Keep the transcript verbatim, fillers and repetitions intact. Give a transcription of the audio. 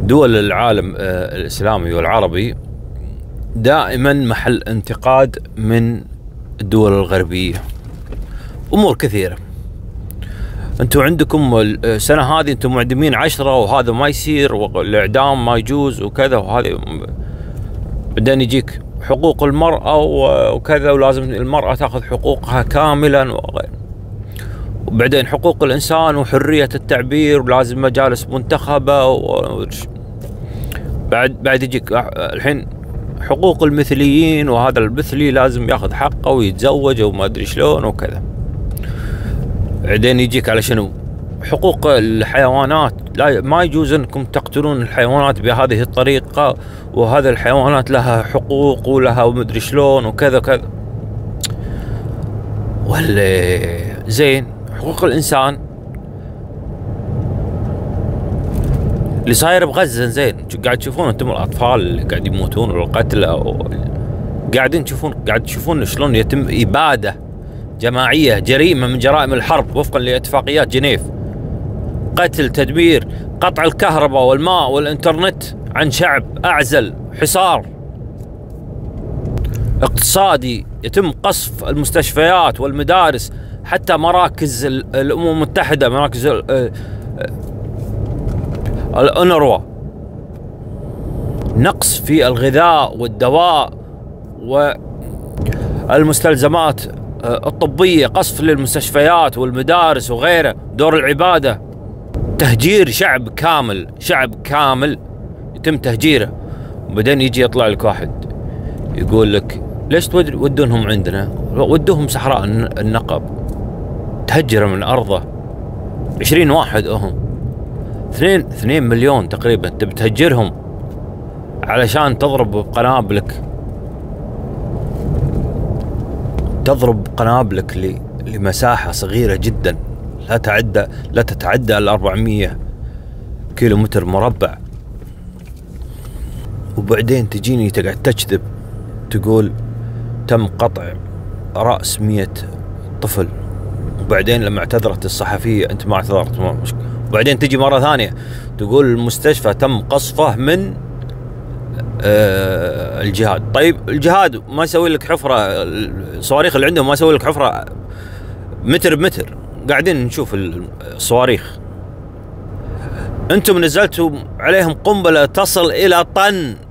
دول العالم الإسلامي والعربي دائما محل انتقاد من الدول الغربية. أمور كثيرة. أنتم عندكم السنة هذه أنتم معدمين عشرة وهذا ما يصير والإعدام ما يجوز وكذا، وهذا بعدين يجيك حقوق المرأة وكذا ولازم المرأة تأخذ حقوقها كاملا وغير. وبعدين حقوق الإنسان وحرية التعبير ولازم مجالس منتخبة و... بعد بعد يجيك الحين حقوق المثليين، وهذا المثلي لازم ياخذ حقه ويتزوج وما ادري شلون وكذا. بعدين يجيك على شنو؟ حقوق الحيوانات، لا ما يجوز انكم تقتلون الحيوانات بهذه الطريقة، وهذا الحيوانات لها حقوق ولها ومدري شلون وكذا كذا. ولا زين حقوق الانسان اللي صاير بغزة زين، قاعد تشوفون انتم الاطفال اللي قاعد يموتون والقتلى، قاعدين تشوفون قاعد تشوفون شلون يتم ابادة جماعية، جريمة من جرائم الحرب وفقا لاتفاقيات جنيف. قتل، تدمير، قطع الكهرباء والماء والانترنت عن شعب اعزل، حصار اقتصادي، يتم قصف المستشفيات والمدارس، حتى مراكز الامم المتحدة، مراكز الأونروا، نقص في الغذاء والدواء والمستلزمات الطبية، قصف للمستشفيات والمدارس وغيره، دور العبادة، تهجير شعب كامل، شعب كامل يتم تهجيره. وبعدين يجي يطلع لك واحد يقول لك ليش تودونهم عندنا؟ ودوهم صحراء النقب، تهجر من أرضه عشرين واحد هم اثنين اثنين مليون تقريبا، تبي تهجرهم علشان تضرب بقنابلك، تضرب قنابلك لمساحة صغيرة جدا لا تعدى لا تتعدى ال أربعمية كيلو متر مربع. وبعدين تجيني تقعد تكذب تقول تم قطع رأس مئة طفل، وبعدين لما اعتذرت الصحفية انت ما اعتذرت، ما مشكلة. وبعدين تجي مرة ثانية تقول المستشفى تم قصفه من آه الجهاد. طيب الجهاد ما يسوي لك حفرة، الصواريخ اللي عندهم ما يسوي لك حفرة متر بمتر، قاعدين نشوف الصواريخ. انتم نزلتوا عليهم قنبلة تصل الى طن